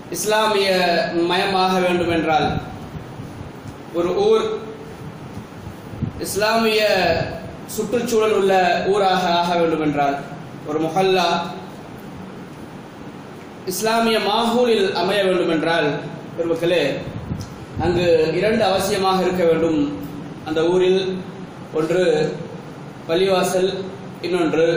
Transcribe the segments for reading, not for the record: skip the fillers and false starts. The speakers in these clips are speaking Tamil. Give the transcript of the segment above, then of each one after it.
இஸ்லாமிய மயமாக வேண்டும் என்றால், ஒரு ஊர் இஸ்லாமிய சுற்றுச்சூழல் உள்ள ஊராக ஆக வேண்டும் என்றால், ஒரு முஹல்லா இஸ்லாமிய மாஹூலில் அமைய வேண்டும் என்றால், பெருமக்களே, அங்கு இரண்டு அவசியமாக இருக்க வேண்டும். அந்த ஊரில் ஒன்று பள்ளிவாசல், இன்னொன்று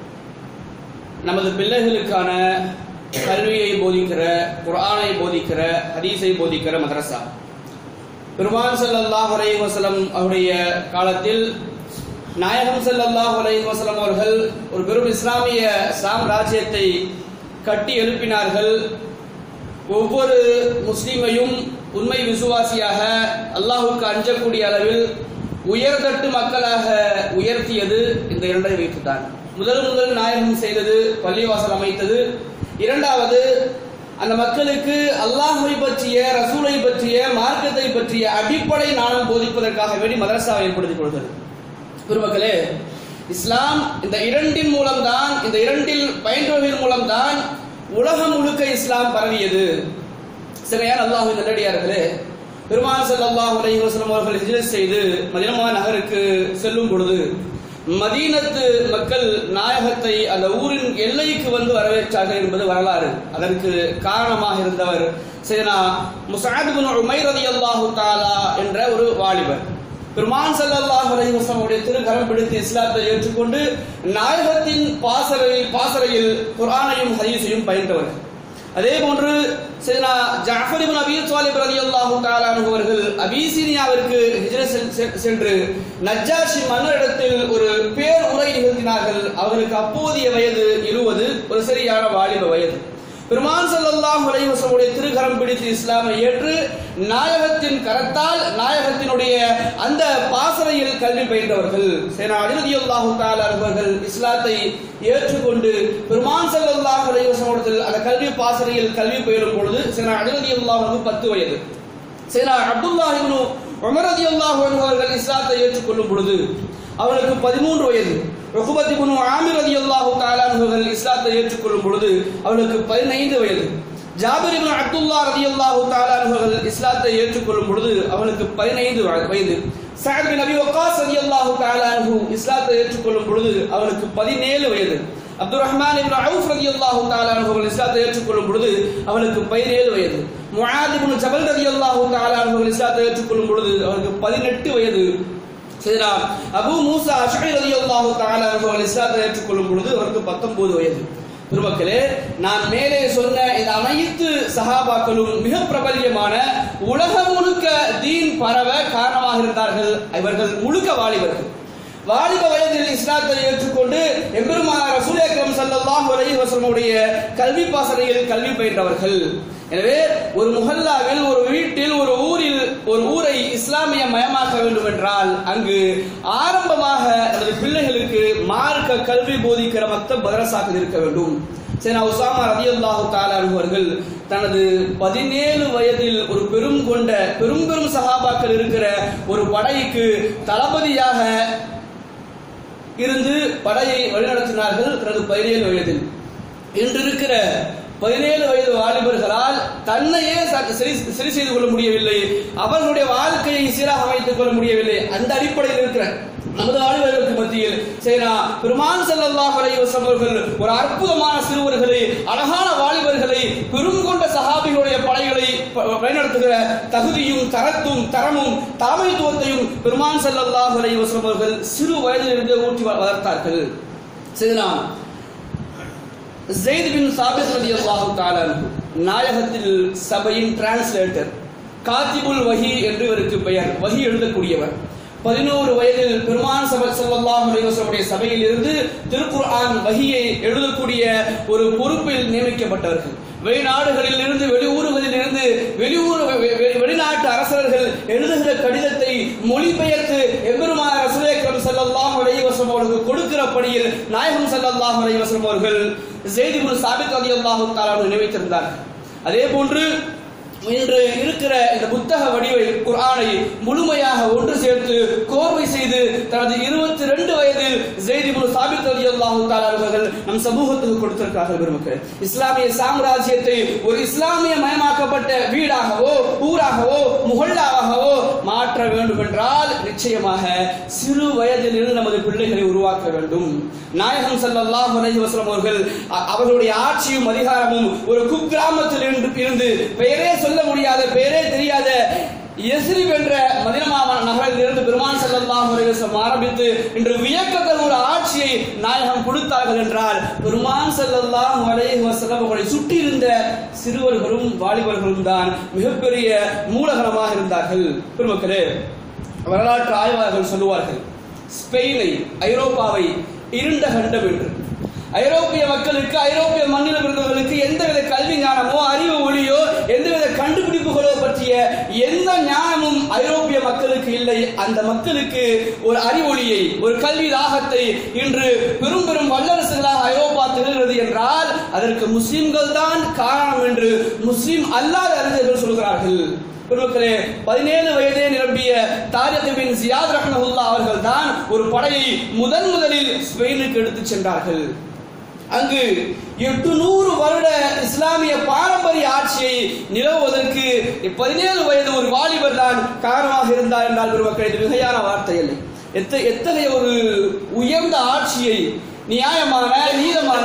நமது பிள்ளைகளுக்கான கல்வியை போதிக்கிற, குர்ஆனை போதிக்கிற, ஹதீஸை போதிக்கிற மதரசா. பெருமான் ஸல்லல்லாஹு அலைஹி வஸல்லம் அவருடைய காலத்தில் நாயகம் ஸல்லல்லாஹு அலைஹி வஸல்லம் அவர்கள் ஒரு பெரும் இஸ்லாமிய சாம்ராஜ்யத்தை கட்டி எழுப்பினார்கள். ஒவ்வொரு முஸ்லிமையும் உண்மை விசுவாசியாக, அல்லாஹ்வுக்கு அஞ்சக்கூடிய அளவில் உயர்தட்டு மக்களாக உயர்த்தியது இந்த இரண்டை வைத்துத்தான். முதல் நாயகம் செய்தது பள்ளிவாசல் அமைத்தது. இரண்டாவது, அந்த மக்களுக்கு அல்லாஹ்வை பற்றிய, ரசூலை பற்றிய, மார்க்கத்தை பற்றிய அடிப்படை ஞானம் போதிப்பதற்காக வேண்டி மதரசாவை ஏற்படுத்திக் கொள்கிறது. பெருமக்களே, இஸ்லாம் இந்த இரண்டின் மூலம்தான், இந்த இரண்டில் பயின்றவர்கள் மூலம்தான் உலகம் முழுக்க இஸ்லாம் பரவியது. சரியான அல்லாஹ்வின் நல்லடியார்களே, பெருமான் ஸல்லல்லாஹு அலைஹி வஸல்லம் அவர்கள் ஹிஜ்ரத் செய்து மதீனா நகருக்கு செல்லும் பொழுது மதீனத்து மக்கள் நாயகத்தை அந்த ஊரின் எல்லைக்கு வந்து வரவேற்றார்கள் என்பது வரலாறு. அதற்கு காரணமாக இருந்தவர் சையதுனா முஸ்அப் இப்னு உமைர் ரலியல்லாஹு தஆலா என்ற ஒரு வாலிபர். பெருமான் ஸல்லல்லாஹு அலைஹி வஸல்லம் உடைய திருக்கரம் பிடித்து இஸ்லாத்தை ஏற்றுக்கொண்டு நாயகத்தின் பாசறையில் குர்ஆனையும் ஹதீஸையும் பயின்றவர்கள். அதே போன்று சையதுனா ஜஅஃபர் இப்னு அபீ த்வாலிப் ரலியல்லாஹு தஆலா அவர்கள் அபிசீனியாவிற்கு ஹிஜ்ரத் சென்று நஜ்ஜாஷி மன்னரிடத்தில் ஒரு பேர் உரை நிகழ்த்தினார்கள். அவருக்கு அப்போதைய வயது 20, ஒரு சரியான வாலிப வயது. பெருமான் ஸல்லல்லாஹு அலைஹி வஸல்லம் உடைய திருக்கரம் பிடித்து இஸ்லாமை ஏற்று நாயகத்தின் கரத்தால் நாயகத்தினுடைய அந்த பாசறையில் கல்வி பயின்றவர்கள். சையதுனா அலி ரலியல்லாஹு தஆலா அவர்கள் இஸ்லாத்தை ஏற்றுக்கொண்டு பெருமான் ஸல்லல்லாஹு அலைஹி வஸல்லம் அந்த கல்வி பாசறையில் கல்வி பயிலும் பொழுது சையதுனா அலி ரலியல்லாஹு அன்ஹு 10 வயது. சையதுனா அப்துல்லாஹ் இப்னு உமர் ரலியல்லாஹு அன்ஹு அவர்கள் இஸ்லாத்தை ஏற்றுக்கொள்ளும் பொழுது அவருக்கு 13 வயது. உக்பத் இப்னு ஆமிர் ரலியல்லாஹு தஆலா அவர்கள் இஸ்லாத்தை ஏற்றுக்கொள்ளும் பொழுது அவருக்கு 15 வயது. ஜாபிர் இப்னு அப்துல்லாஹ் ரலியல்லாஹு தஆலா அவர்கள் இஸ்லாத்தை ஏற்றுக்கொள்ளும் பொழுது அவருக்கு 15 வயது. சஅத் பின் அபி வக்காஸ் ரலியல்லாஹு தஆலா அன்ஹு இஸ்லாத்தை ஏற்றுக்கொள்ளும் பொழுது அவருக்கு 17 வயது. அப்துர் ரஹ்மான் இப்னு அவுஃப் ரலியல்லாஹு தஆலா அவர்கள் இஸ்லாத்தை ஏற்றுக்கொள்ளும் பொழுது அவருக்கு 17 வயது. முஆத் இப்னு ஜபல் ரலியல்லாஹு தஆலா அவர்கள் இஸ்லாத்தை ஏற்றுக்கொள்ளும் பொழுது அவருக்கு 18 வயது. சையதுனா அபூ மூஸா அஷ்அரி ரலியல்லாஹு தஆலா அவர்கள் இஸ்லாத்தை ஏற்றுக்கொள்ளும் பொழுது அவருக்கு 19 வயது. பெருமக்களே, நான் மேலே சொன்ன இந்த அனைத்து சஹாபாக்களும் மிக பிரபல்யமான உலகம் முழுக்க தீன் பரவ காரணமாக இருந்தார்கள். இவர்கள் முழுக்க வாலிபர்கள். வாலிப வயதில் இஸ்லாத்தை ஏற்றுக்கொண்டு எம்பெருமானார் ரசூல் அக்ரம் ஸல்லல்லாஹு அலைஹி வஸல்லம் உடைய கல்வி பாசறையில் கல்வி பயின்றவர்கள். எனவே ஒரு முஹல்லாவில், ஒரு வீட்டில், ஒரு ஊரில் ஒரு ஊரை இஸ்லாமிய மயமாக்க வேண்டும் என்றால் அங்கு ஆரம்பமாக நமது பிள்ளைகளுக்கு மார்க்க கல்வி போதிக்கிற மக்தப் மதரசாக்கள் இருக்க வேண்டும். சையதுனா உஸாமா ரலியல்லாஹு தஆலா அவர்கள் தனது 17 வயதில் ஒரு பெரும் சஹாபாக்கள் இருக்கிற ஒரு படைக்கு தளபதியாக இருந்து படையை வழிநடத்தினார்கள் தனது 17 வயதில். இன்று இருக்கிற 17 வயது வாலிபர்களால் தன்னையே சரி செய்து கொள்ள முடியவில்லை, அவர்களுடைய வாழ்க்கையை சீராக அமைத்துக் கொள்ள முடியவில்லை. அந்த அடிப்படையில் இருக்கிற நமது வாலிபர்களுக்கு மத்தியில் சையதுனா பெருமான் ஸல்லல்லாஹு அலைஹி வஸல்லம் அவர்கள் ஒரு அற்புதமான சிறுவர்களை, அழகான வாலிபர்களை, பெரும் கொண்ட சஹாபிகளுடைய படைகளை வழிநடத்துகிற தகுதியும் தரமும் தலைமைத்துவத்தையும் பெருமான் ஸல்லல்லாஹு அலைஹி வஸல்லம் அவர்கள் சிறு வயதிலிருந்தே ஊட்டி வளர்த்தார்கள். சையதுனா ஸைத் பின் சாபித் ரலியல்லாஹு தஆலா நாயகத்தில் சபையின் டிரான்ஸ்லேட்டர், காத்திபுல் வஹி என்று இவருக்கு பெயர். வஹி எழுதக்கூடியவர். 11 வயதில் பெருமான் ஸல்லல்லாஹு அலைஹி வஸல்லம் சபையில் இருந்து திருக்குர்ஆன் வஹியை எழுதக்கூடிய ஒரு பொறுப்பில் நியமிக்கப்பட்டவர்கள். வெளிநாடுகளில் இருந்து, வெளியூர்களில் இருந்து, வெளிநாட்டு அரசர்கள் எழுதுகிற கடிதத்தை மொழிபெயர்த்து எம்பெருமானார் ரசூல் அக்ரம் ஸல்லல்லாஹு அலைஹி வஸல்லம் அவர்களுக்கு கொடுக்கிற பணியில் நாயகம் ஸல்லல்லாஹு அலைஹி வஸல்லம் அவர்கள் ஸைத் இப்னு சாபித் ரலியல்லாஹு தஆலா நியமித்திருந்தார்கள். அதே போன்று இன்று இருக்கிற இந்த புத்தக வடிவை குர்ஆனை முழுமையாக ஒன்று சேர்த்து கோர்வை செய்து தனது 22 வயதில் ஸைத் இப்னு சாபித் ரலியல்லாஹு தஆலா அவர்கள் நம் சமூகத்துக்கு கொடுத்திருக்கிறார்கள். பெருமக்களே, இஸ்லாமிய சாம்ராஜ்யத்தை ஒரு இஸ்லாமிய மயமாக்கப்பட்ட வீடாகவோ ஊராகவோ முஹல்லாவாகவோ மாற்ற வேண்டும் என்றால் நிச்சயமாக சிறு வயதில் இருந்து நமது பிள்ளைகளை உருவாக்க வேண்டும். நாயகம் ஸல்லல்லாஹு அலைஹி வஸல்லம் அவர்களுடைய ஆட்சியும் அதிகாரமும் ஒரு குக்கிராமத்தில் இருந்து பெயரே சொல்ல முடியாத, பெயரே தெரியாத யஸ்ரிப் என்ற மதீனா நகரில் இருந்து பெருமான் ஸல்லல்லாஹு அலைஹி வஸல்லம் ஆரம்பித்து இன்று வியக்கத்தக்க ஒரு ஆட்சியை நாயகம் கொடுத்தார்கள் என்றால் பெருமான் ஸல்லல்லாஹு அலைஹி வஸல்லம் அவர்களை சுற்றி இருந்த சிறுவர்களும் வாலிபர்களும் தான் மிகப்பெரிய மூலகனமாக இருந்தார்கள். பெருமக்களே, வரலாற்று ஆய்வாளர்கள் சொல்லுவார்கள், ஸ்பெயினை, ஐரோப்பாவை இருண்ட கண்டம் என்று. ஐரோப்பிய மக்களுக்கு, ஐரோப்பிய மண்ணில் இருந்தவர்களுக்கு எந்தவித கல்வி ஞானமோ அறிவு ஒளியோ எந்தவித கண்டுபிடிப்புகளோ பற்றிய எந்த ஞானமும் ஐரோப்பிய மக்களுக்கு இல்லை. அந்த மக்களுக்கு ஒரு அறிவொளியை, ஒரு கல்வி தாகத்தை இன்று பெரும் பெரும் வல்லரசுகளாக ஐரோப்பா திகழ்கிறது என்றால் அதற்கு முஸ்லிம்கள் தான் காரணம் என்று முஸ்லிம் அல்லாத அறிஞர்கள் சொல்கிறார்கள். பெருமக்களே, 17 வயதே நிரம்பிய தாரிக் பின் ஜியாத் ரஹ்மத்துல்லாஹி அவர்கள் தான் ஒரு படையை முதலில் ஸ்பெயினுக்கு எடுத்துச் சென்றார்கள். அங்கு 800 வருட இஸ்லாமிய பாரம்பரிய ஆட்சியை நிலவுவதற்கு 17 வயது ஒரு வாலிபர் தான் காரணமாக இருந்தார் என்றால் பெருமக்களே, இது மிகையான வார்த்தை இல்லை. எத்தகைய ஒரு உயர்ந்த ஆட்சியை, நியாயமான நீதமான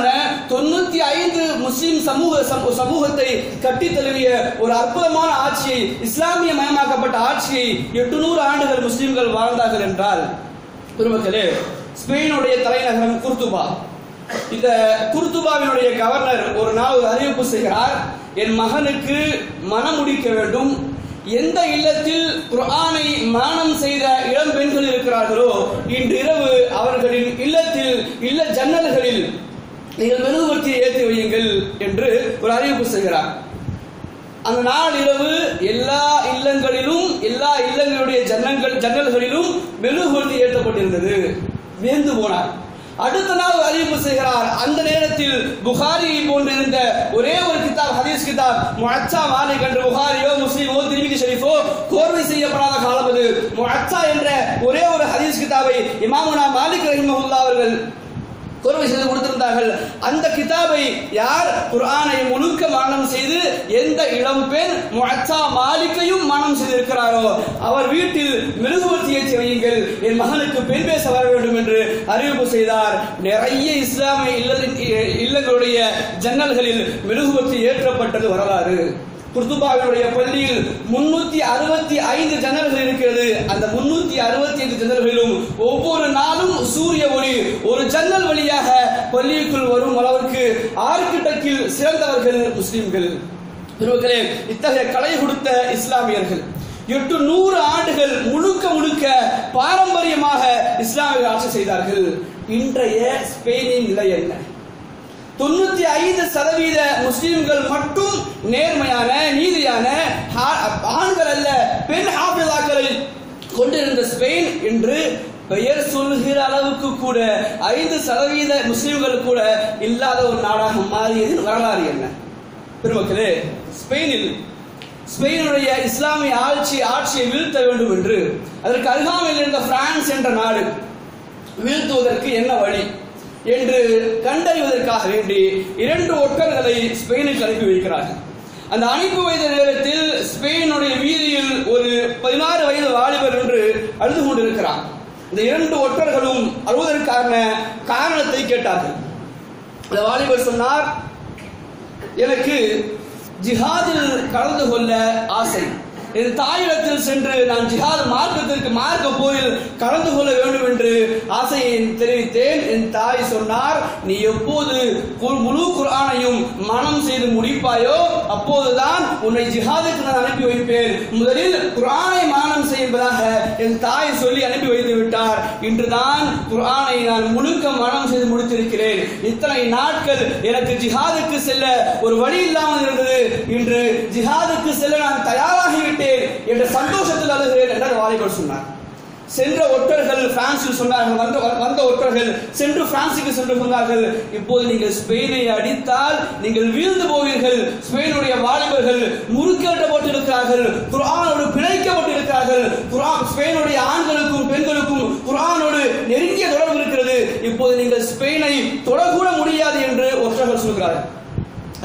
95 முஸ்லிம் சமூகத்தை கட்டி தழுவிய ஒரு அற்புதமான ஆட்சியை, இஸ்லாமிய மயமாக்கப்பட்ட ஆட்சியை 800 ஆண்டுகள் முஸ்லிம்கள் வாழ்ந்தார்கள் என்றால் பெருமக்களே, ஸ்பெயினுடைய தலைநகரம் குர்துபா. இந்த குர்துபாவினுடைய கவர்னர் ஒரு நாள் ஒரு அறிவிப்பு செய்கிறார், என் மகனுக்கு மனம் முடிக்க வேண்டும். எந்த இல்லத்தில் குர்ஆனை மனனம் செய்த இளம் பெண்கள் இருக்கிறார்களோ இன்றிரவு அவர்களின் இல்ல ஜன்னல்களில் நீங்கள் மெழுகுவர்த்தியை ஏற்றி வையுங்கள் என்று ஒரு அறிவிப்பு செய்கிறார். அந்த நாள் இரவு எல்லா இல்லங்களுடைய ஜன்னல்களிலும் மெழுகுவர்த்தி ஏற்றப்பட்டிருந்தது. வியந்து போனார். அடுத்த நாள் அறிவிப்பு செய்கிறார், அந்த நேரத்தில் புகாரியை போன்றிருந்த ஒரே ஒரு கிதாப், ஹதீஸ் கிதாப் முஅத்தா மாலிக் என்று புகாரியோ முஸ்லிமோ திர்மிதி ஷரீஃபோ கோர்வை செய்யப்படாத காலம் அது. முஅத்தா என்ற ஒரே ஒரு ஹதீஸ் கிதாபை இமாமுனா மாலிக் ரஹிமஹுல்லாஹ் அவர்கள் கோர்வை செய்து கொடுத்திருந்தார்கள். அந்த கிதாபை யார் குர்ஆனை முழுக்க மனனம் செய்து எந்த இளம் பெண் முஅத்தா மாலிக்கையும் மனனம் செய்திருக்கிறாரோ அவர் வீட்டில் மெழுகுவர்த்தி ஏற்றி வையுங்கள், என் மகனுக்கு பெண் பேச வர வேண்டும் என்று அறிவிப்பு செய்தார். நிறைய இஸ்லாமிய இல்லங்களுடைய ஜன்னல்களில் மெழுகுவர்த்தி ஏற்றப்பட்டது வரலாறு. குர்துபாவினுடைய பள்ளியில் 365 ஜன்னல்கள் இருக்கிறது. அந்த 365 ஜன்னல்களிலும் ஒவ்வொரு நாளும் சூரிய ஒளி ஒரு ஜன்னல் வழியாக பள்ளிக்குள் வரும் அளவிற்கு ஆர்கிடெக்டில் சிறந்தவர்கள் முஸ்லிம்கள். பெருமக்களே, இத்தகைய கலை கொடுத்த இஸ்லாமியர்கள் 800 ஆண்டுகள் முழுக்க பாரம்பரியமாக இஸ்லாமிய ஆட்சி செய்தார்கள். இன்றைய ஸ்பெயினின் நிலை என்ன? 95% முஸ்லிம்கள் மட்டும் நேர்மையான, நீதியான ஆண்கள் அல்ல பெண் ஹாஃபிஸாக்களை கொண்டிருந்த ஸ்பெயின் இன்று பெயர் சொல்கிற அளவுக்கு கூட 5% முஸ்லிம்கள் கூட இல்லாத ஒரு நாடாக மாறியது வரலாறு என்ன? பெருமக்களே, ஸ்பெயினுடைய இஸ்லாமிய ஆட்சியை வீழ்த்த வேண்டும் என்று அதற்கு அருகாமையில் இருந்த பிரான்ஸ் என்ற நாடு வீழ்த்துவதற்கு என்ன வழி என்று கண்டறிவதற்காக வேண்டி 2 ஒற்றர்களை ஸ்பெயினுக்கு அனுப்பி வைக்கிறார்கள். அந்த அனுப்பி வைத்த நேரத்தில் ஸ்பெயினுடைய வீதியில் ஒரு 16 வயது வாலிபர் என்று அழுது கொண்டிருக்கிறார். இந்த 2 ஒற்றர்களும் அழுவதற்கான காரணத்தை கேட்டார்கள். அந்த வாலிபர் சொன்னார், எனக்கு ஜிஹாதில் கலந்து கொள்ள ஆசை, என் தாயிடத்தில் சென்று நான் ஜிஹாத் மார்க்க போரில் கலந்து கொள்ள வேண்டும் என்று ஆசையை தெரிவித்தேன். என் தாய் சொன்னார், நீ எப்போது முழு குர்ஆனையும் மனம் செய்து முடிப்பாயோ அப்போதுதான் உன்னை ஜிஹாதுக்கு நான் அனுப்பி வைப்பேன். முதலில் குர்ஆனை மனம் செய்வதாக என் தாய் சொல்லி அனுப்பி வைத்து விட்டார். இன்றுதான் குர்ஆனை நான் முழுக்க மனம் செய்து முடித்திருக்கிறேன். இத்தனை நாட்கள் எனக்கு ஜிஹாதுக்கு செல்ல ஒரு வழி இல்லாமல் இருந்தது. இன்று ஜிஹாதுக்கு செல்ல நான் தயாராகிவிட்டேன் என்ற சந்தோஷத்தில் அழுகிறேன் என்று வாலிபர் சொன்னார். சென்ற ஒற்றர்கள் பிரான்சில் சொன்னார்கள், வந்த ஒற்றர்கள் சென்று பிரான்சுக்கு சென்று சொன்னார்கள், இப்போது நீங்கள் ஸ்பெயினை அடித்தால் நீங்கள் வீழ்ந்து போவீர்கள். ஸ்பெயினுடைய வாலிபர்கள் முறுக்கேற்ற போட்டு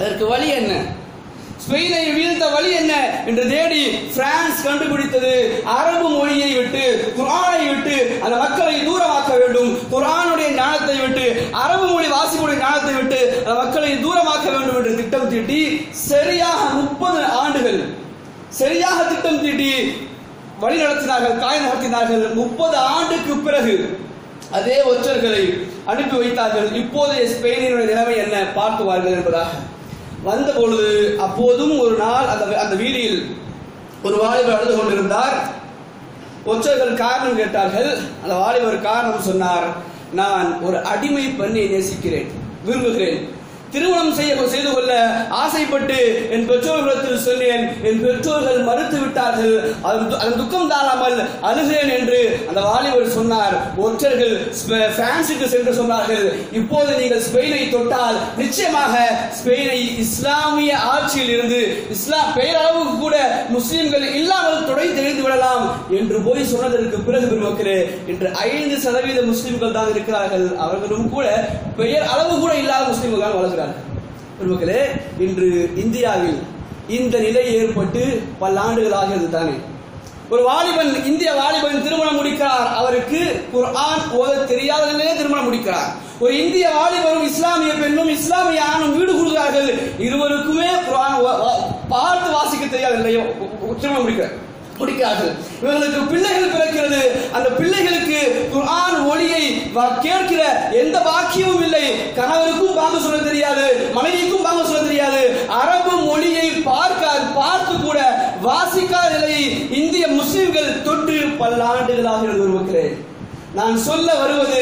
அதற்கு வழி என்ன? ஸ்பெயினை வீழ்த்த வழி என்ன என்று தேடி பிரான்ஸ் கண்டுபிடித்தது அரபு மொழியை விட்டு, குர்ஆனை விட்டு அந்த மக்களை தூரமாக்க வேண்டும். குர்ஆனுடைய ஞானத்தை விட்டு, அரபு மொழி வாசிப்புடைய ஞானத்தை விட்டு அந்த மக்களை தூரமாக்க வேண்டும் என்று திட்டம் தீட்டி சரியாக 30 ஆண்டுகள் சரியாக திட்டம் தீட்டி வழி நடத்தினார்கள், காய் நடத்தினார்கள். 30 ஆண்டுக்கு பிறகு அதே ஒற்றர்களை அனுப்பி வைத்தார்கள். இப்போதைய ஸ்பெயினுடைய நிலைமை என்ன பார்த்துவார்கள் என்பதாக வந்த பொழுது, அப்போதும் ஒரு நாள் அந்த வீதியில் ஒரு வாலிபர் அழுது கொண்டிருந்தார். ஒற்றர்கள் காரணம் கேட்டார்கள். அந்த வாலிபர் காரணம் சொன்னார், நான் ஒரு அடிமை பெண்ணை நேசிக்கிறேன், விரும்புகிறேன், திருமணம் செய்து கொள்ள ஆசைப்பட்டு என் பெற்றோர்களிடத்தில் சொன்னேன், என் பெற்றோர்கள் மறுத்து விட்டார்கள், அதன் துக்கம் தாழாமல் அழுகிறேன் என்று அந்த வாலிபர் சொன்னார். ஒற்றர்கள் பிரான்சுக்கு சென்று சொன்னார்கள், இப்போது நீங்கள் ஸ்பெயினை தொட்டால் நிச்சயமாக ஸ்பெயினை இஸ்லாமிய ஆட்சியில் இருந்து பெயரளவுக்கு கூட முஸ்லிம்கள் இல்லாமல் தொடை தெரிந்து விடலாம் என்று போய் சொன்னதற்கு பிறகு பெருமக்களே, இன்று 5% முஸ்லிம்கள் தான் இருக்கிறார்கள். அவர்களும் கூட பெயர் அளவு கூட இல்லாத முஸ்லிம்கள் தான் வளர்கிறார்கள். பெருமக்களே, இன்று இந்தியாவில் இந்த நிலை ஏற்பட்டு பல ஆண்டுகள் ஆகிறது தானே. ஒரு வாலிபன், இந்திய வாலிபன் திருமணம் முடிக்கிறார், அவருக்கு குர்ஆன் ஓத தெரியாத நிலையிலே திருமணம் முடிக்கிறார். ஒரு இந்திய வாலிபரும் இஸ்லாமிய பெண்ணும் இஸ்லாமிய ஆணும் வீடு கொடுக்கிறார்கள், இருவருக்குமே குர்ஆன் பார்த்து வாசிக்க தெரியாத நிலையை திருமணம் முடிக்கிறார்கள். இவர்களுக்கு பிள்ளைகள் பிறக்கிறது, அந்த பிள்ளைகளுக்கு குர்ஆன் ஒளியை கேட்கிற எந்த பாக்கியமும் இல்லை. கணவருக்கும் பாங்கு சொல்ல தெரியாது, மனைவிக்கும் பாங்கு சொல்ல தெரியாது, அரபு மொழியை பார்த்து கூட வாசிக்காத நிலையை இந்திய முஸ்லிம்கள் தொட்டு பல ஆண்டுகளாக இருக்கிறேன். நான் சொல்ல வருவது,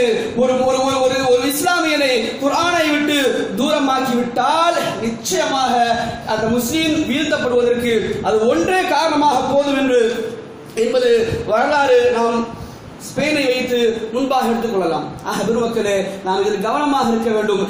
ஒரு இஸ்லாமியனை குர்ஆனை விட்டு தூரமாக்கி விட்டால் நிச்சயமாக அந்த முஸ்லிம் வீழ்த்தப்படுவதற்கு அது ஒன்றே காரணமாக போதும் என்பது வரலாறு நாம் ஸ்பெயினை வைத்து முன்பாக எடுத்துக் கொள்ளலாம். பெருமக்களே, நாம் இதில் கவனமாக இருக்க வேண்டும்.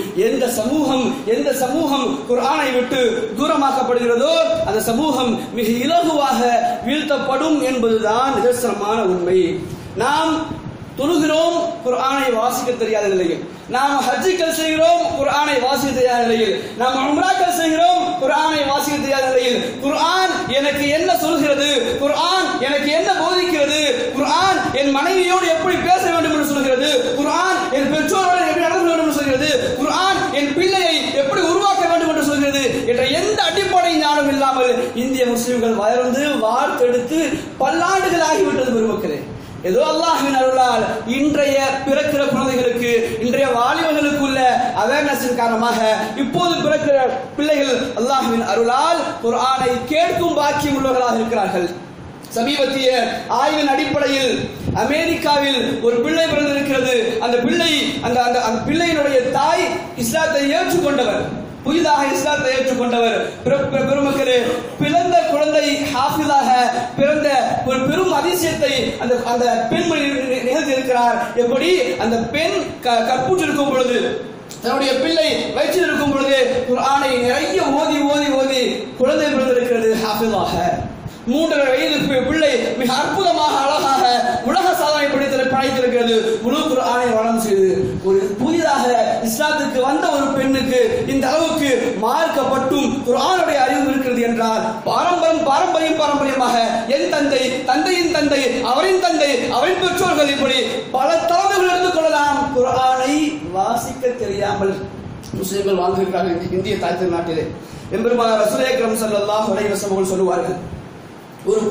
எந்த சமூகம் குர்ஆனை விட்டு தூரமாக்கப்படுகிறதோ அந்த சமூகம் மிக இலகுவாக வீழ்த்தப்படும் என்பதுதான் நிதர்சனமான உண்மை. நாம் தொழுகிறோம், குர்ஆனை வாசிக்க தெரியாத நிலையில். நாம் ஹஜ்ஜுகள் செய்கிறோம், குர்ஆனை வாசிக்க தெரியாத நிலையில். நாம் உம்ராக்கள் செய்கிறோம், குர்ஆனை வாசிக்க தெரியாத நிலையில். குர்ஆன் எனக்கு என்ன சொல்கிறது, குர்ஆன் எனக்கு என்ன போதிக்கிறது, குர்ஆன் என் மனைவியோடு எப்படி பேச வேண்டும் என்று சொல்கிறது, குர்ஆன் என் பெற்றோரோடு எப்படி நடக்க வேண்டும் என்று சொல்கிறது, குர்ஆன் என் பிள்ளையை எப்படி உருவாக்க வேண்டும் என்று சொல்கிறது என்ற எந்த அடிப்படை ஞானம் இல்லாமல் இந்திய முஸ்லிம்கள் வளர்ந்து வார்த்தெடுத்து பல்லாண்டுகள் ஆகிவிட்டது. பெருமக்களே, ஏதோ அல்லாஹ்வின் அருளால் இன்றைய பிறக்கிற குழந்தைகளுக்கு, இன்றைய வாலிபர்களுக்குள்ள அவேர்னஸின் காரணமாக இப்போது பிறக்கிற பிள்ளைகள் அல்லாஹ்வின் அருளால் குர்ஆனை கேட்கும் பாக்கியம் உள்ளவர்களாக இருக்கிறார்கள். சமீபத்திய ஆய்வின் அடிப்படையில் அமெரிக்காவில் ஒரு பிள்ளை பிறந்திருக்கிறது. அந்த பிள்ளையினுடைய தாய் இஸ்லாத்தை ஏற்றுக்கொண்டவர், புதிதாக இஸ்லாத்தை ஏற்றுக்கொண்டவர். பெருமக்களே, பிறந்த குழந்தை ஹாஃபிஸாக பிறந்த ஒரு பெரும் அதிசயத்தை அந்த பெண்மணி நிகழ்த்தியிருக்கிறார். எப்படி அந்த பெண் கற்புற்றிருக்கும் பொழுது, தன்னுடைய பிள்ளை வயிற்றில் இருக்கும் பொழுது குர்ஆனை நிறைய ஓதி குழந்தை பிறந்திருக்கிறது ஹாஃபிஸாக. 3.5 வயது பிள்ளை மிக அற்புதமாக அழகாக உலக சாதனை படைத்திருக்கிறது. முழு குர்ஆனை வளம் செய்து ஒரு புதிதாக இஸ்லாத்துக்கு வந்த ஒரு பெண்ணுக்கு இந்த அளவுக்கு மார்க்கப்பட்டும் குர்ஆனுடைய அறிவு இருக்கிறது என்றால் பாரம்பரியமாக என் தந்தை, தந்தையின் தந்தை, அவரின் தந்தை, அவரின் பெற்றோர்கள், இப்படி பல தலைமைகள் எடுத்துக் கொள்ளலாம். குர்ஆனை வாசிக்க தெரியாமல் முஸ்லிம்கள் வாழ்ந்திருக்கிறார்கள் இந்திய தாய் திருநாட்டிலே. எம்பெருமானார் ரசூல் அக்ரம் ஸல்லல்லாஹு அலைஹி வஸல்லம் சொல்லுவார்கள், ஒரு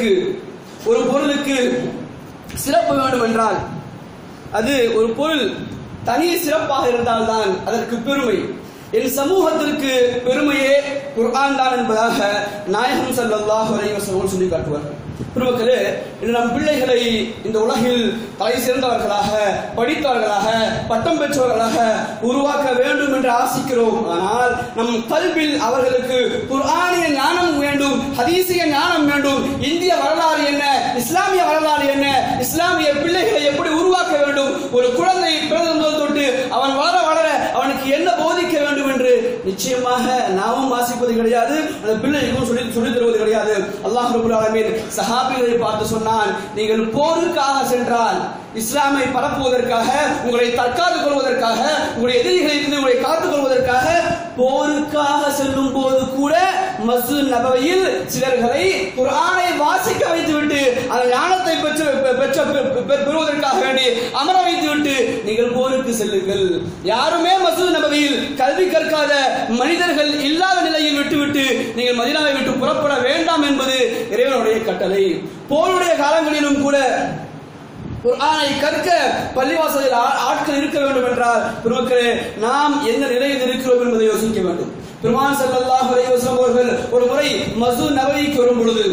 பொருளுக்கு சிறப்பு வேண்டும் என்றால் அது ஒரு பொருள் தனி சிறப்பாக இருந்தால்தான் அதற்கு பெருமை. என் சமூகத்திற்கு பெருமையே குர்ஆன் தான் என்பதாக நாயகம் ஸல்லல்லாஹு அலைஹி வஸல்லம் சொல்லி காட்டுவார்கள். பெருமக்களே, இன்று நம் பிள்ளைகளை இந்த உலகில் தலை சிறந்தவர்களாக, படித்தவர்களாக, பட்டம் பெற்றவர்களாக உருவாக்க வேண்டும் என்று ஆசிக்கிறோம். ஆனால் நம் கல்வில் அவர்களுக்கு குர்ஆனிய ஞானம் வேண்டும், ஹதீஸிய ஞானம் வேண்டும். இந்திய வரலாறு என்ன, இஸ்லாமிய வரலாறு என்ன, இஸ்லாமிய பிள்ளைகளை எப்படி உருவாக்க வேண்டும், ஒரு குழந்தை பிறந்த தொட்டு அவன் வளர அவனுக்கு என்ன போதிக்க வேண்டும் என்று நிச்சயமாக நாமும் வாசிப்பது கிடையாது, அந்த பிள்ளைகளுக்கும் சொல்லித் தருவது கிடையாது. அல்லாஹ் ரப்பல் ஆலமீன் சஹாபிகளை பார்த்து சொன்னான், நீங்கள் போருக்காக சென்றால், இஸ்லாமை பரப்புவதற்காக, உங்களை தற்காத்துக் கொள்வதற்காக, உங்களுடைய எதிரிகளில் இருந்து உங்களை காத்துக் கொள்வதற்காக போருக்காக செல்லும் போது கூட மஸ்ஜித் நபவியில் சிலர்களை குர்ஆனை வாசிக்க வைத்துவிட்டு அந்த ஞானத்தை பெறுவதற்காக வேண்டி அமர வைத்துவிட்டு நீங்கள் போருக்கு செல்லுங்கள். யாருமே மஸ்ஜித் நபவியில் கல்வி கற்காத மனிதர்கள் இல்லாத நிலையில் விட்டுவிட்டு நீங்கள் மதீனாவை விட்டு புறப்பட வேண்டாம் என்பது இறைவனுடைய கட்டளை. போருடைய காலங்களிலும் கூட குர்ஆனை கற்க பள்ளிவாசலில் ஆட்கள் இருக்க வேண்டும் என்றால் பெருமக்களே, நாம் எந்த நிலையில் இருக்கிறோம் என்பதை யோசிக்க வேண்டும். பெருமான் ஸல்லல்லாஹு அலைஹி வஸல்லம் அவர்கள் ஒரு முறை மஸ்ஜித் நபவிக்கு வரும் பொழுது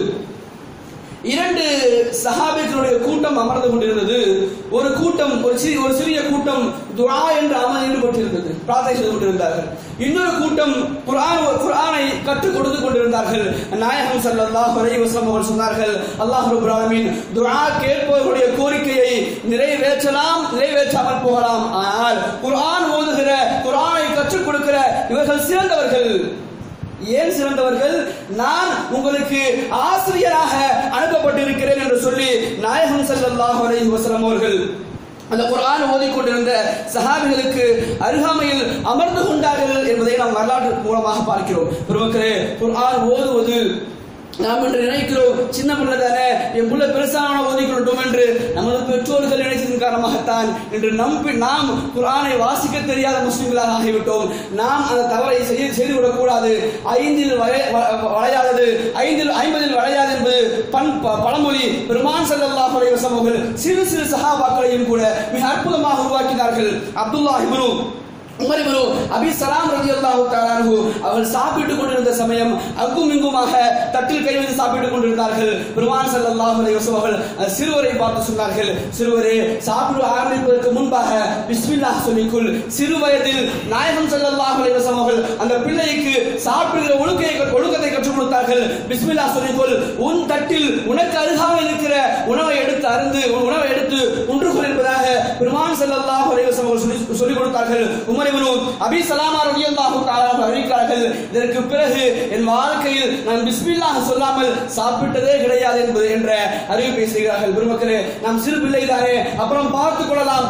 2 சஹாபிகளுடைய கூட்டம் அமர்ந்து கொண்டிருந்தது. ஒரு கூட்டம், ஒரு சிறிய கூட்டம் துஆ என்ற அமலில் ஈடுபட்டிருந்தது, பிரார்த்தனை செய்து கொண்டிருந்தார்கள். இன்னொரு கூட்டம் குர்ஆனை கற்றுக் கொடுத்து கொண்டிருந்தார்கள். நாயகம் ஸல்லல்லாஹு அலைஹி வஸல்லம் அவர்கள் சொன்னார்கள், அல்லாஹ் ரப்பல் ஆலமீன் துஆ கேட்பவர்களுடைய கோரிக்கையை நிறைவேற்றாமல் போகலாம், ஆனால் குர்ஆன் ஓதுகிற, குர்ஆனை கற்றுக் கொடுக்கிற இவர்கள் சிறந்தவர்கள். ஏன் சிறந்தவர்கள்? நான் உங்களுக்கு ஆசிரியராக அனுப்பப்பட்டிருக்கிறேன் என்று சொல்லி நாயகம் ஸல்லல்லாஹு அலைஹி வஸல்லம் அவர்கள் அந்த குர்ஆன் ஓதிக்கொண்டிருந்த சஹாபிகளுக்கு அருகாமையில் அமர்ந்து கொண்டார்கள் என்பதை நாம் வரலாற்று மூலமாக பார்க்கிறோம். பெருமக்களே, குர்ஆன் ஓதுவது நாம் என்று நினைக்கிறோம், சின்ன பிள்ளை தானே, என் பிள்ளை பெருசான ஓதிக்கொள்ளட்டும் என்று நமது பெற்றோர்கள் நினைத்ததன் காரணமாகத்தான் இன்று நாம் குர்ஆனை வாசிக்க தெரியாத முஸ்லிம்களாக ஆகிவிட்டோம். நாம் அந்த தவறை செய்துவிடக் கூடாது. 5இல் வளையாதது 50இல் வளையாது என்பது பழமொழி. பெருமான் ஸல்லல்லாஹு அலைஹி வஸல்லம் அவர்கள் சிறு சிறு சஹாபாக்களையும் கூட மிக அற்புதமாக உருவாக்கினார்கள். அப்துல்லாஹ் இப்னு உமர் இப்னு அபி ஸலாம் ரலியல்லாஹு தஆலா அன்ஹு அவர்கள் சாப்பிட்டுக் கொண்டிருந்த சமயம் அங்கும் இங்குமாக தட்டில் கை வைத்து சாப்பிட்டுக் கொண்டிருந்தார்கள். பெருமான் ஸல்லல்லாஹு அலைஹி வஸல்லம் அவர்கள் சிறுவரை பார்த்து சொன்னார்கள், சிறுவரே, சாப்பிட ஆரம்பிப்பதற்கு முன்பாக பிஸ்மில்லாஹ் சொல்லிக்கொள். சிறு வயதில் நாயகம் ஸல்லல்லாஹு அலைஹி வஸல்லம் அவர்கள் அந்த பிள்ளைக்கு சாப்பிடுகிற ஒழுக்கத்தை கற்றுக் கொடுத்தார்கள். பிஸ்மில்லாஹ் சொல்லிக்கொள், உன் தட்டில் உனக்கு அருகாமல் இருக்கிற உணவை எடுத்து அருந்து உணவை எடுத்து உண்டுகொள் என்பதாக பெருமான் ஸல்லல்லாஹு அலைஹி வஸல்லம் அவர்கள் சொல்லிக் கொடுத்தார்கள். உமர் இப்னு அபி ஸலாம் ரலியல்லாஹு தஆலா அறிவிக்கிறார்கள், இதற்கு பிறகு என் வாழ்க்கையில் நான் பிஸ்மில்லாஹ் சொல்லாமல் சாப்பிட்டதே கிடையாது என்பது என்ற அறிவிப்பை செய்கிறார்கள். பெருமக்களே, நாம் சிறு பிள்ளைதானே, அப்புறம் பார்த்துக் கொள்ளலாம்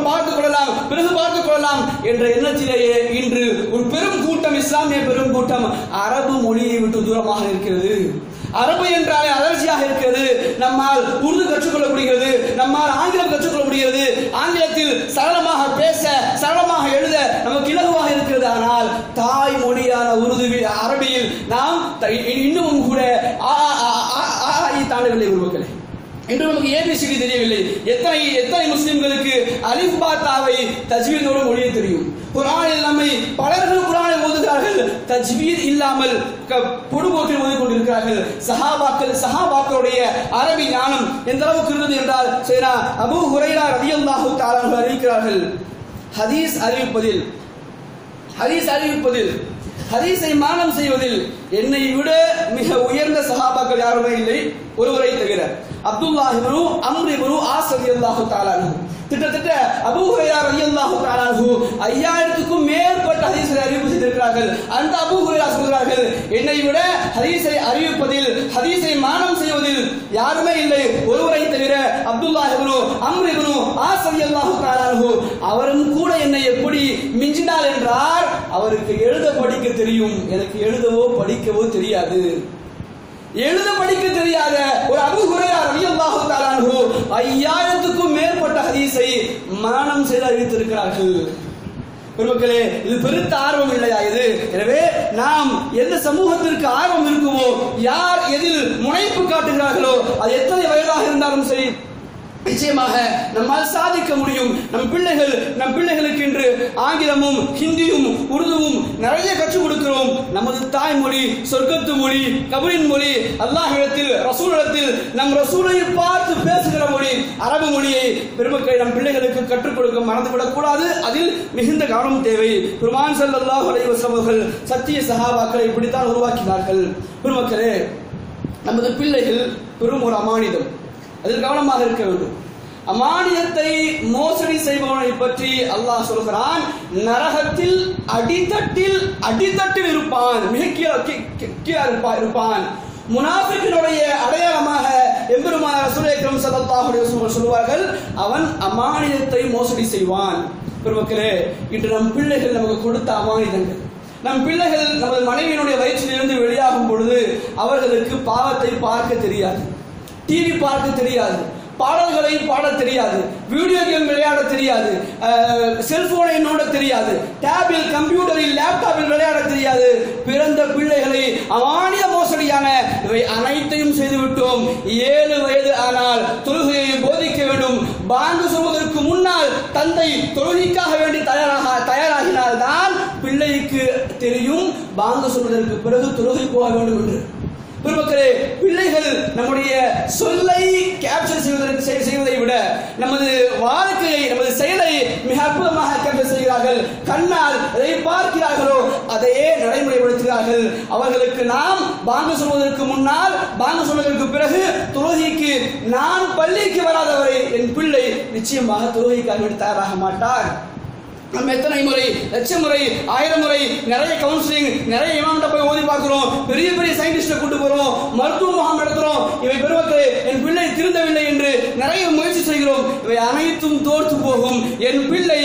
பிறகு பார்த்துக் கொள்ளலாம் என்ற எண்ணத்திலேயே இன்று ஒரு பெரும் கூட்டம், இஸ்லாமிய பெரும் கூட்டம் அரபு மொழியை விட்டு தூரமாக இருக்கிறது. அரபு என்றாலே அலர்ஜியாக இருக்கிறது. நம்மால் உருது கற்றுக்கொள்ள முடிகிறது, நம்மால் ஆங்கிலம் கற்றுக்கொள்ள முடிகிறது, ஆங்கிலத்தில் சரளமாக பேச, சரளமாக எழுத நமக்கு இலகுவாக இருக்கிறது. ஆனால் தாய் மொழியான உருது அரபியில் நாம் இன்னமும் கூட தாண்டவில்லை. உருவக்களை இன்று நமக்கு ஏபிசிடி தெரியவில்லை. எத்தனை முஸ்லிம்களுக்கு அலிஃப் பா தாவை தஜ்வீதோடு மொழியை தெரியும். குர்ஆனில் நம்மை பலர்கள் குர்ஆனை ஓதுகிறார்கள், தஜ்வீத் இல்லாமல் பொடுபோக்கில் ஓதிக் கொண்டிருக்கிறார்கள். சஹாபாக்களுடைய அரபி ஞானம் எந்த அளவுக்கு இருந்தது என்றால், சையதுனா அபூ ஹுரைரா ரலியல்லாஹு தஆலா அன்ஹு அறிவிக்கிறார்கள், ஹதீஸ் அறிவிப்பதில் ஹதீஸை மானம் செய்வதில் என்னை விட மிக உயர்ந்த சஹாபாக்கள் யாருமே இல்லை, ஒருவரை தவிர. Abdullah ibn Amr ibn As ரலியல்லாஹு தஆலா அன்ஹு கிட்டத்தட்ட அபூ ஹுரைரா ரலியல்லாஹு தஆலா அன்ஹு 5000க்கும் மேற்பட்ட ஹதீஸ்களை அறிவிப்பு செய்திருக்கிறார்கள். அந்த அபூ ஹுரைரா சொல்கிறார்கள், என்னை விட ஹதீஸை அறிவிப்பதில், ஹதீஸை மானம் செய்வதில் யாருமே இல்லை, ஒருவரை தவிர Abdullah ibn Amr ibn As ரலியல்லாஹு தஆலா அன்ஹு. அவரும் கூட என்னை எப்படி மிஞ்சினார் என்றால், அவருக்கு எழுத படிக்க தெரியும், எனக்கு எழுதவோ படிக்கவோ தெரியாது. எழுத படிக்க தெரியாத ஒரு அபூ ஹுரைரா ரலியல்லாஹு தஆலா அன்ஹு 5000க்கும் மேற்பட்ட ஹதீஸை மரணம் செய்து அறிவித்திருக்கிறார்கள். பெருமக்களே, இது பெருத்த ஆர்வம் இல்லையா இது? எனவே நாம் எந்த சமூகத்திற்கு ஆர்வம் இருக்குமோ, யார் எதில் முனைப்பு காட்டுகிறார்களோ, அது எத்தனை வயதாக இருந்தாலும் சரி, நிச்சயமாக நம்மால் சாதிக்க முடியும். நம் பிள்ளைகளுக்கு இன்று ஆங்கிலமும் ஹிந்தியும் உருதுவும் நிறைய கற்றுக் கொடுக்கிறோம். நமது தாய்மொழி, சொர்க்கத்து மொழி, கபரின் மொழி, அல்லாஹ்விடத்தில், ரசூலிடத்தில் நம் ரசூலை பார்த்து பேசுகிற மொழி அரபு மொழியை பெருமக்கள் நம் பிள்ளைகளுக்கு கற்றுக் கொடுக்க மறந்துவிடக் கூடாது. அதில் மிகுந்த கவனம் தேவை. பெருமான் ஸல்லல்லாஹு அலைஹி வஸல்லம் அவர்கள் சத்திய சஹாபாக்களை இப்படித்தான் உருவாக்கினார்கள். பெருமக்களே, நமது பிள்ளைகள் பெரும் ஒரு அமானிதம், அதில் கவனமாக இருக்க வேண்டும். அமானியத்தை மோசடி செய்பவனை பற்றி அல்லாஹ் சொல்கிறான், நரகத்தில் அடித்தட்டில் இருப்பான், மிக கீழே இருப்பான். முனாஃபிக்கினுடைய அடையாளமாக எம்பெருமானார் ரசூலுல்லாஹி ஸல்லல்லாஹு அலைஹி வஸல்லம் சொல்வார்கள், அவன் அமானியத்தை மோசடி செய்வான். பெருமக்களே, இன்று நம் பிள்ளைகள் நமக்கு கொடுத்த அமானிதங்கள், நம் பிள்ளைகள் நமது மனைவியினுடைய வயிற்றிலிருந்து வெளியாகும் பொழுது அவர்களுக்கு பாவத்தை பார்க்க தெரியாது, டிவி பார்க்க தெரியாது, பாடல்களை பாட தெரியாது, வீடியோ கேம் விளையாட தெரியாது, செல்போனை நோட தெரியாது, டேபில், கம்ப்யூட்டரில், லேப்டாப்பில் விளையாட தெரியாது. பிறந்த பிள்ளைகளை அமானிய மோசடியான இவை அனைத்தையும் செய்துவிட்டோம். 7 வயது ஆனால் தொழுகையை போதிக்க வேண்டும். பாங்கு சொல்வதற்கு முன்னால் தந்தை தொழுகைக்காக வேண்டி தயாராகினால் தான் பிள்ளைக்கு தெரியும் பாங்கு சொல்வதற்கு பிறகு தொழுகை போக வேண்டும் என்று. பெருமக்களே, பிள்ளைகள் நம்முடைய சொல்லை கேப்சர் செய்வதை விட நமது வாழ்க்கையை, நமது செயலை மிக அற்புதமாக கேப்சர் செய்கிறார்கள். கண்ணால் எதை பார்க்கிறார்களோ அதையே நடைமுறைப்படுத்துகிறார்கள். அவர்களுக்கு நாம் பாங்கு சொல்வதற்கு முன்னால், பாங்கு சொல்வதற்கு பிறகு தொழுகைக்கு, நான் பள்ளிக்கு வராதவரை என் பிள்ளை நிச்சயமாக தொழுகைக்காக தயாராக மாட்டார். நம்ம எத்தனை முறை, லட்சம் முறை, 1000 முறை நிறைய கவுன்சிலிங், நிறைய இமாம்கிட்ட போய் ஓதி பார்க்கிறோம், பெரிய பெரிய சயின்டிஸ்ட கூட்டு போறோம், மருத்துவ முகாம் நடத்துறோம். இவை பெருமக்களே, என் பிள்ளை திருந்தவில்லை என்று நிறைய முயற்சி செய்கிறோம். இவை அனைத்தும் தோற்று போகும். என் பிள்ளை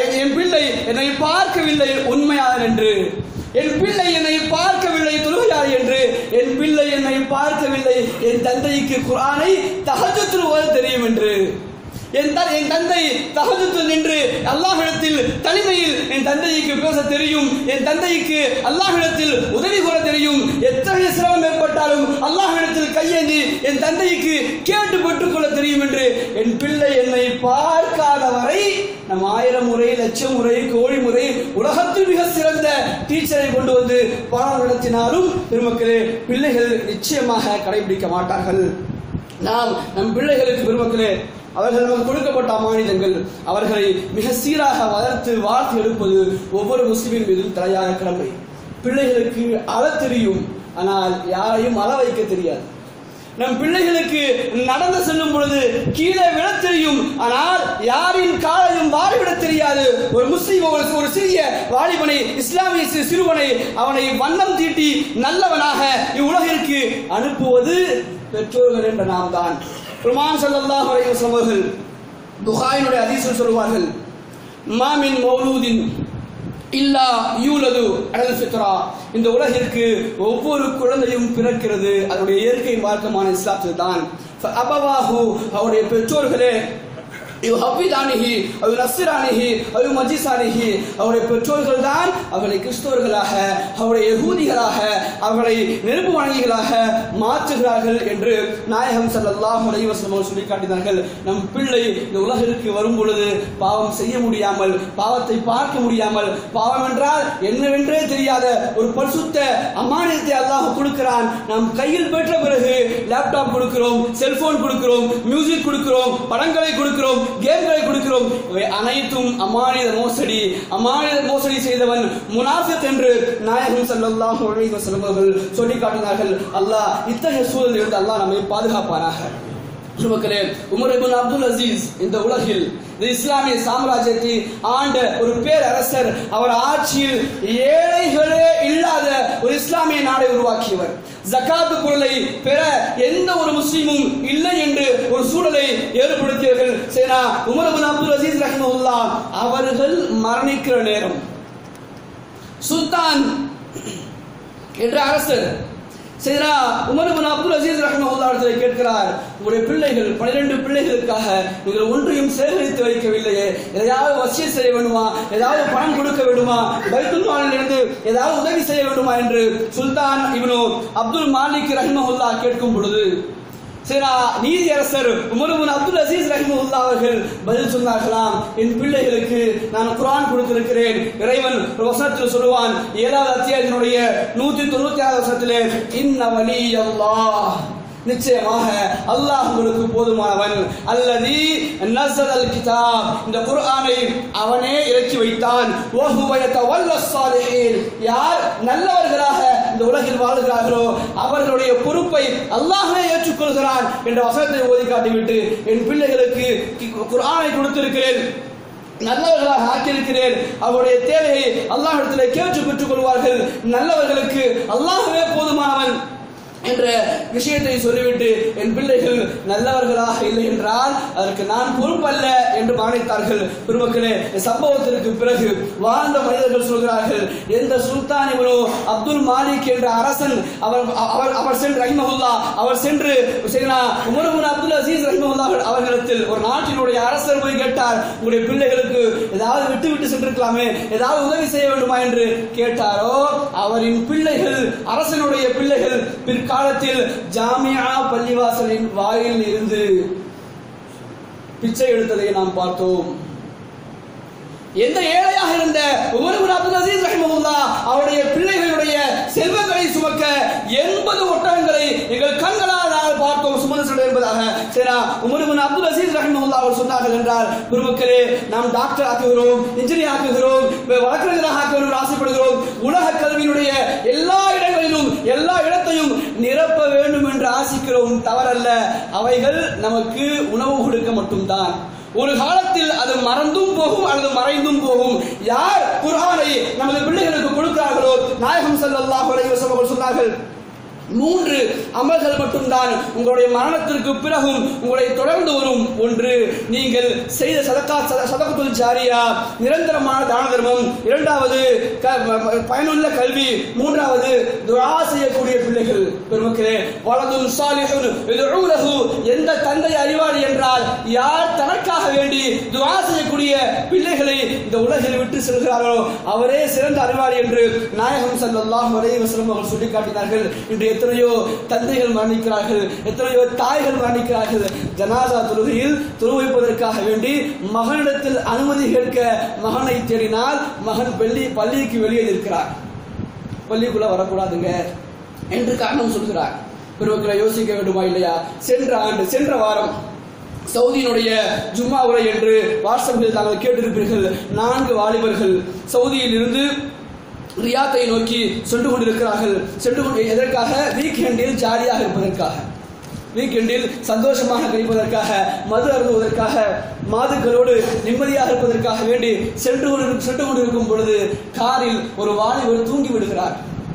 என்னை பார்க்கவில்லை உண்மையாளர் என்று, என் பிள்ளை என்னை பார்க்கவில்லை தொழுகையாளர் என்று, என் பிள்ளை என்னை பார்க்கவில்லை என் தந்தைக்கு குர்ஆனை தஹஜ்ஜுத் ஓத தெரியும் என்று, என் தந்தை தஹஜ்ஜுத் நின்று அல்லாஹ்விடத்தில் தனிமையில் என் தந்தைக்கு பேச தெரியும், என் தந்தைக்கு அல்லாஹ்விடத்தில் உதவி கோர தெரியும், எத்தகைய சிரமம் ஏற்பட்டாலும் அல்லாஹ்விடத்தில் கையேந்தி என் தந்தைக்கு கேட்டு பெற்றுக்கொள்ள தெரியும் என்று என் பிள்ளை என்னை பார்க்காத வரை நம் 1000 முறை, லட்சம் முறை, கோடி முறை உலகத்தில் மிக சிறந்த டீச்சரை கொண்டு வந்து பாடம் நடத்தினாலும் பெருமக்களே, பிள்ளைகள் நிச்சயமாக கடைபிடிக்க மாட்டார்கள். நாம் நம் பிள்ளைகளுக்கு பெருமக்களே, அவர்கள் நமக்கு கொடுக்கப்பட்ட அமானிதங்கள், அவர்களை மிக சீராக வளர்த்து வாழ்த்து எடுப்பது ஒவ்வொரு முஸ்லிமின் மீதும் தலையாக கடமை. பிள்ளைகளுக்கு அழ தெரியும், ஆனால் யாரையும் அழ வைக்க தெரியாது. நம் பிள்ளைகளுக்கு நடந்து செல்லும் பொழுது கீழே விட தெரியும், ஆனால் யாரின் காலையும் வாரிவிட தெரியாது. ஒரு முஸ்லிம் ஒரு சிறிய வாலிபனை, இஸ்லாமிய சிறுவனை, அவனை வண்ணம் தீட்டி நல்லவனாக இவ்வுலகிற்கு அனுப்புவது பெற்றோர்கள் என்ற நாம் தான். பெருமான் ஸல்லல்லாஹு அலைஹி வஸல்லம் அவர்கள் புகாரினுடைய ஹதீஸில் சொல்வார்கள், மாமின் மௌலூதின் இல்லா யூலது அலல் ஃபித்ரா, இந்த உலகிற்கு ஒவ்வொரு குழந்தையும் பிறக்கிறது அதனுடைய இயற்கை மார்க்கமான இஸ்லாத்தில் தான். அபவாஹு, அவருடைய பெற்றோர்களே, யுஹவ்விதானிஹி அவ் நஸ்ரானிஹி அவ் மஜ்ஸானிஹி, அவருடைய பெற்றோர்கள் தான் அவர்களை கிறிஸ்தவர்களாக, அவருடைய யகூதிகளாக, அவர்களை நெருப்பு வணங்கிகளாக மாற்றுகிறார்கள் என்று நாயகம் ஸல்லல்லாஹு அலைஹி வஸல்லம் சொல்லி காட்டினார்கள். நம் பிள்ளை இந்த உலகிற்கு வரும் பொழுது பாவம் செய்ய முடியாமல், பாவத்தை பார்க்க முடியாமல், பாவம் என்றால் என்னவென்றே தெரியாத ஒரு பரிசுத்த அமானியத்தை அல்லாஹ் கொடுக்கிறான். நாம் கையில் பெற்ற பிறகு லேப்டாப் கொடுக்கிறோம், செல்போன் கொடுக்கிறோம், மியூசிக் கொடுக்கிறோம், படங்களை கொடுக்கிறோம், கேம்களை கொடுக்கிறோம். இவை அனைத்தும் அமானித மோசடி செய்தவன் முனாஃபிக் என்று நாயகம் ஸல்லல்லாஹு அலைஹி வஸல்லம் அவர்கள் சொல்லி காட்டினார்கள். அல்லாஹ் இத்தகைய சூழலில் இருந்து அல்லாஹ் நம்மை பாதுகாப்பானாக. உமர் இப்னு அப்துல் அசீஸ் இந்த உலகில் இஸ்லாமிய சாம்ராஜ்யத்தை ஆண்ட ஒரு பேரரசர். அவர் ஆட்சியில் ஏழைகளே இல்லாத ஒரு இஸ்லாமிய நாடை உருவாக்கியவர். ஜகாத் பொருளை பெற எந்த ஒரு முஸ்லிமும் இல்லை என்று ஒரு சூழலை ஏற்படுத்தியவர்கள் சேனா உமர் இப்னு அப்துல் அசீஸ் ரஹிமஹுல்லாஹ் அவர்கள் மரணிக்கிற நேரம் சுல்தான் என்ற அரசர் சையதுனா உமர் இப்னு அப்துல் அசீஸ் ரஹ்மத்துல்லாஹி கேட்கிறார், உங்களுடைய பிள்ளைகள் 12 பிள்ளைகளுக்காக நீங்கள் ஒன்றையும் சேகரித்து வைக்கவில்லையே, ஏதாவது வசியத் செய்ய வேண்டுமா, ஏதாவது பணம் கொடுக்க வேண்டுமா, பைத்துல் மாலில் இருந்து ஏதாவது உதவி செய்ய வேண்டுமா என்று சுல்தான் இப்னு அப்துல் மாலிக் ரஹ்மத்துல்லாஹி கேட்கும் பொழுது நீதியரசர் உமர் இப்னு அப்துல் அசீஸ் ரஹ்மத்துல்லாஹி அவர்கள் பதில் சொன்னார்களாம், என் பிள்ளைகளுக்கு நான் குர்ஆன் கொடுத்திருக்கிறேன். இறைவன் ஒரு வசனத்தில் சொல்லுவான், 7வது அத்தியாயத்தினுடைய 196வது வசனத்திலே, இன்ன வலியல்லாஹ் நிச்சயமாக அல்லாஹ் உங்களுக்கு போதுமானவன். அல்லதி நஸலல் கிதாப், இந்த குர்ஆனை அவனே இறக்கி வைத்தான். வஹுவ யதவல்லஸ் ஸாலிஹீன், யார் நல்லவர்களாக இந்த உலகில் வாழ்கிறார்களோ அவர்களுடைய பொறுப்பை அல்லாஹ்வே ஏற்றுக்கொள்கிறான் என்ற வசனத்தை ஓதி காட்டிவிட்டு, என் பிள்ளைகளுக்கு குர்ஆனை கொடுத்திருக்கிறேன், நல்லவர்களாக ஆக்கியிருக்கிறேன், அவருடைய தேவையை அல்லாஹ்விடத்திலே கேட்டு பெற்றுக் கொள்வார்கள், நல்லவர்களுக்கு அல்லாஹ்வே போதுமானவன் என்ற விஷயத்தை சொல்லிவிட்டு, என் பிள்ளைகள் நல்லவர்களாக இல்லை என்றால் அதற்கு நான் பொறுப்பல்ல என்று மானித்தார்கள். பெருமக்களே, சம்பவத்திற்கு பிறகு வாழ்ந்த மனிதர்கள் சொல்கிறார்கள், எந்த சுல்தான் இவனோ அப்துல் மாலிக் என்ற அரசன் அவர் சென்று ரஹிமஹுல்லா அவர் சென்று உமர் இப்னு அப்துல் அசீஸ் ரஹிமஹுல்லா அவர்களிடத்தில் ஒரு நாட்டினுடைய அரசர் போய் கேட்டார், உங்களுடைய பிள்ளைகளுக்கு ஏதாவது விட்டு சென்றிருக்கலாமே, ஏதாவது உதவி செய்ய வேண்டுமா என்று கேட்டாரோ, அவரின் பிள்ளைகள், அரசனுடைய பிள்ளைகள் காலத்தில் ஜாமியா பள்ளிவாசலின் வாயில் இருந்து பிச்சை எடுத்ததை நாம் பார்த்தோம். எந்த ஏழையாக இருந்த உமர் இப்னு அப்துல் அசீஸ் ரஹிமஹுல்லா அவருடைய பிள்ளைகளுடைய செல்வங்களை சுமக்க 80 ஒட்டகங்களை எங்கள் கண்களால் நாங்கள் பார்த்தோம் சுமந்து செல்வது என்பதாக உமர் இப்னு அப்துல் அசீஸ் ரஹிமஹுல்லா அவர் சொன்னார்கள் என்றால், பெருமக்களே, நாம் டாக்டர் ஆக்குகிறோம், இன்ஜினியர் ஆக்குகிறோம், வழக்கறிஞராக ஆக்குகிறோம், ஆசைப்படுகிறோம். உலக கல்வியினுடைய எல்லா இடங்களிலும் எல்லா இடத்தையும் நிரப்ப வேண்டும் என்று ஆசிக்கிறோம், தவறல்ல. அவைகள் நமக்கு உணவு கொடுக்க மட்டும்தான். ஒரு காலத்தில் அது மறந்தும் போகும் அல்லது மறைந்தும் போகும். யார் குர்ஆனை நமது பிள்ளைகளுக்கு கொடுக்கிறார்களோ, நாயகம் ஸல்லல்லாஹு அலைஹி வஸல்லம் சொன்னார்கள், 3 அமல்கள் மட்டும்தான் உங்களுடைய மரணத்திற்கு பிறகும் உங்களை தொடர்ந்து வரும். ஒன்று, நீங்கள் செய்த சதகத்துல் ஜாரியா, நிரந்தரமான தான தர்மம். 2வது, பயனுள்ள கல்வி. 3வது, துஆ செய்யக்கூடிய பிள்ளைகள். பெருமக்களே, வலதுன் சாலிஹுன் யதுஊ லஹு, எந்த தந்தை அறிவாளி என்றால் யார் தனக்காக வேண்டி துஆ செய்யக்கூடிய பிள்ளைகளை இந்த உலகில் விட்டு செல்கிறார்களோ அவரே சிறந்த அறிவாளி என்று நாயகம் ஸல்லல்லாஹு அலைஹி வஸல்லம் அவர்கள் சொல்லி காட்டினார்கள். இன்றைய எத்தனையோ தந்தைகள் மரணிக்கிறார்கள், எத்தனையோ தாய்கள் மரணிக்கிறார்கள். ஜனாசா தொழுகையில் தொழுவைப்பதற்காக வேண்டி மகனிடத்தில் அனுமதி கேட்க மகனை தேடினால் மகன் பள்ளிக்கு வெளியே இருக்கிறார், பள்ளிக்குள்ள வரக்கூடாதுங்க என்று காரணம் சொல்கிறார். பெருமக்களை யோசிக்க வேண்டுமா இல்லையா? சென்ற வாரம் சவுதியினுடைய ஜும்மா உரை என்று வாட்ஸ்அப்பில் தாங்கள் கேட்டிருப்பீர்கள். 4 வாலிபர்கள் சவுதியில் இருந்து ரியாத்தை நோக்கி சென்று கொண்டிருக்கிறார்கள். எதற்காக? வீக்கெண்டில் ஜாலியாக இருப்பதற்காக, வீக்கெண்டில் சந்தோஷமாக கழிப்பதற்காக, மது அருந்துவதற்காக, மாதுக்களோடு நிம்மதியாக இருப்பதற்காக வேண்டி சென்று கொண்டிருக்கும் பொழுது காரில் ஒரு வாலிபர் தூங்கி விடுகிறார்.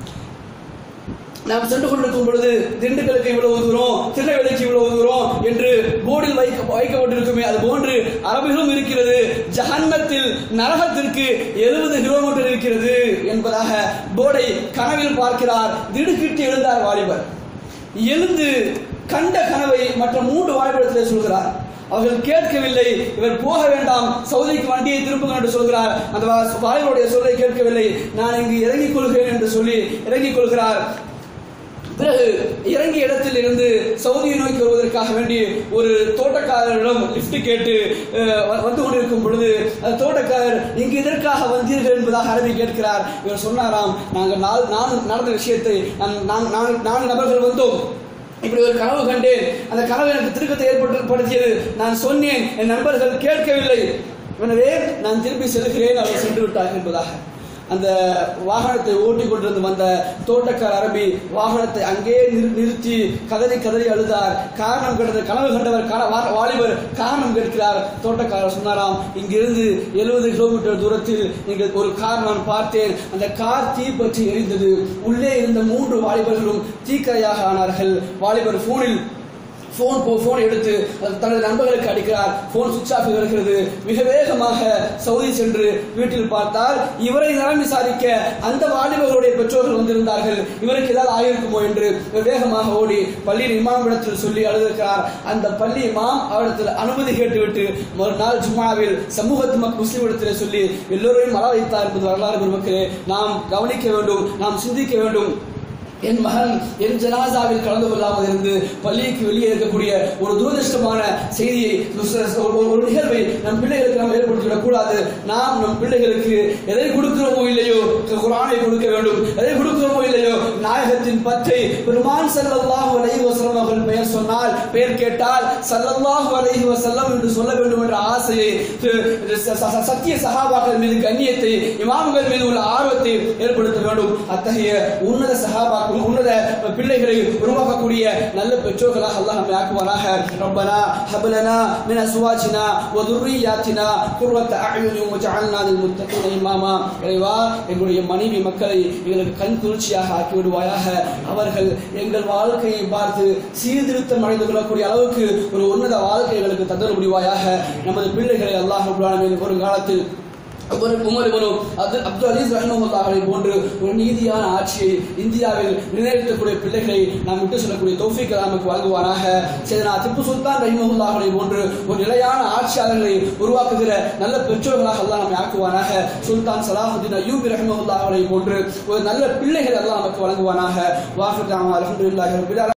நாம் சென்று கொண்டிருக்கும் பொழுது திண்டுக்கலுக்கு இவ்வளவு தூரம், திருநெல்வேலிக்கு இவ்வளவு தூரம் என்று போர்டில் வைக்கப்பட்டிருக்குமே, அது போன்று அரபிகளும் இருக்கிறது. ஜஹன்னத்தில் நரகத்திற்கு 70 கிலோமீட்டர் இருக்கிறது என்பதாக போர்டை கனவில் பார்க்கிறார். திடுக்கிட்டு எழுந்தார் வாலிபர். எழுந்து கண்ட கனவை மற்ற 3 வாலிபரிடத்திலே சொல்கிறார். அவர்கள் கேட்கவில்லை. இவர் போக வேண்டாம், சவுதிக்கு வண்டியை திருப்புங்கள் என்று சொல்கிறார். அந்த வாலிபருடைய சொல்லை கேட்கவில்லை. நான் இங்கு இறங்கிக் கொள்கிறேன் என்று சொல்லி இறங்கிக் கொள்கிறார். பிறகு இறங்கிய இடத்தில் இருந்து சவுதியை நோக்கி வருவதற்காக வேண்டி ஒரு தோட்டக்காரரிடம் லிப்ட் கேட்டு வந்து கொண்டிருக்கும் பொழுது அந்த தோட்டக்காரர், இங்கு இதற்காக வந்தீர்கள் என்பதாக அரபி கேட்கிறார். இவர் சொன்னாராம், நாங்கள் நடந்த விஷயத்தை 4 நபர்கள் வந்தோம், இப்படி ஒரு கனவு கண்டேன், அந்த கனவு எனக்கு திருக்கத்தை ஏற்படுத்தியது, நான் சொன்னேன், என் நண்பர்கள் கேட்கவில்லை, எனவே நான் திருப்பி செல்கிறேன், அவர் சென்று விட்டார் என்பதாக. அந்த வாகனத்தை ஓட்டிக் கொண்டிருந்து வந்த தோட்டக்கார அரபி வாகனத்தை அங்கே நிறுத்தி கதறி அழுதார். காரணம் கேட்டது. கனவு கண்டவர் வாலிபர் காரணம் கேட்கிறார். தோட்டக்காரர் சொன்னாராம், இங்கிருந்து 70 கிலோமீட்டர் தூரத்தில் நீங்கள் ஒரு கார் நான் பார்த்தேன், அந்த கார் தீ பற்றி எரிந்தது, உள்ளே இருந்த 3 வாலிபர்களும் தீக்கரையாக ஆனார்கள். வாலிபர் போன் எடுத்து தனது நண்பர்களுக்கு அடிக்கிறார். போன் சுவிட்ச் ஆஃப் வருகிறது. மிக வேகமாக சவுதி சென்று வீட்டில் பார்த்தால் இவரை நலம் விசாரிக்க அந்த வாலிபர்களுடைய பெற்றோர்கள் வந்திருந்தார்கள். இவருக்கு ஏதாவது ஆகியிருக்குமோ என்று வேகமாக ஓடி பள்ளியின் இமாமிடத்தில் சொல்லி அழுதிருக்கிறார். அந்த பள்ளி இமாம் அவரிடத்தில் அனுமதி கேட்டுவிட்டு மறுநாள் ஜும்மாவில் சமூகத்து முஸ்லிம் இடத்திலே சொல்லி எல்லோரையும் மர வைத்தார் என்பது வரலாறு. பெருமக்களே, நாம் கவனிக்க வேண்டும், நாம் சிந்திக்க வேண்டும். என் மகன் என் ஜனாசாவில் கலந்து கொள்ளாமல் இருந்து பள்ளிக்கு வெளியே இருக்கக்கூடிய ஒரு துரதிருஷ்டமான செய்தியை, ஒரு நிகழ்வை நம் பிள்ளைகளுக்கு நாம் ஏற்படுத்திவிடக் கூடாது. நாம் நம் பிள்ளைகளுக்கு எதை கொடுக்கிறோமோ இல்லையோ குர்ஆனை கொடுக்க வேண்டும். எதை கொடுக்கிறோமோ இல்லையோ நாயகத்தின் பற்றை பெருமான் ஸல்லல்லாஹு அலைஹி வஸல்லம் அவர்கள் பெயர் சொன்னால், பெயர் கேட்டால் ஸல்லல்லாஹு அலைஹி வஸல்லம் என்று சொல்ல வேண்டும் என்ற ஆசையை, சத்திய சஹாபாக்கள் மீது கண்ணியத்தை, இமாம்கள் மீது உள்ள ஆர்வத்தை ஏற்படுத்த வேண்டும். அத்தகைய உன்னத சஹாபாக்கள், உன்னத பிள்ளைகளை உருவாக்கக்கூடிய நல்ல பெற்றோர்களாக அல்லாஹ் நம்மை ஆக்குவாராக. ரப்பனா ஹப் லனா மின் அஸ்வாஜினா வ துர்ரியாத்தினா குர்ரத அயுனின் வஜஅல்னா லில் முத்தகீன இமாமா. இறைவா, எங்களுடைய மனைவி மக்களை எங்களுக்கு கண் குளிர்ச்சியாக ஆக்கி விடுவாயாக. அவர்கள் எங்கள் வாழ்க்கையை பார்த்து சீர்திருத்தம் அடைந்து கொள்ளக்கூடிய அளவுக்கு ஒரு உன்னத வாழ்க்கை எங்களுக்கு தந்தர முடிவாயாக. நமது பிள்ளைகளை அல்லாஹ் ரப்பல் ஆலமீன் ஒரு காலத்தில் உமர் இப்னு அப்துல் அலீஸ் ரஹ்மத்துல்லாஹி போன்று ஒரு நீதியான ஆட்சியை இந்தியாவில் நிலைநிறுத்தக்கூடிய பிள்ளைகளை நாம் விட்டு சொல்லக்கூடிய தௌஃபீக் நமக்கு வழங்குவாராக. சையதுனா திப்பு சுல்தான் ரஹ்மத்துல்லாஹி போன்று ஒரு நிலையான ஆட்சியாளர்களை உருவாக்குகிற நல்ல பெற்றோர்களாக அல்லாஹ் நம்மை ஆக்குவானாக. சுல்தான் சலாஹுதீன் அய்யூபி ரஹ்மத்துல்லாஹி போன்று ஒரு நல்ல பிள்ளைகளை அல்லாஹ் நமக்கு வழங்குவானாக. வாஹிர் தஅவானா அல்ஹம்துலில்லாஹி ரப்பில் ஆலமீன்.